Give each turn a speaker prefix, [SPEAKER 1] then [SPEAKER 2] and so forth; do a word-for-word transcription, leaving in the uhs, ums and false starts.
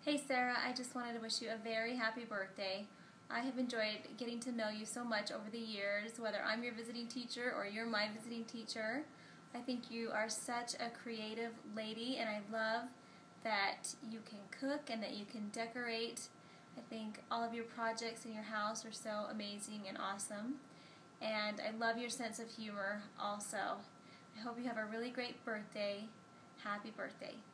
[SPEAKER 1] Hey Sarah, I just wanted to wish you a very happy birthday. I have enjoyed getting to know you so much over the years, whether I'm your visiting teacher or you're my visiting teacher. I think you are such a creative lady, and I love that you can cook and that you can decorate. I think all of your projects in your house are so amazing and awesome. And I love your sense of humor also. I hope you have a really great birthday. Happy birthday.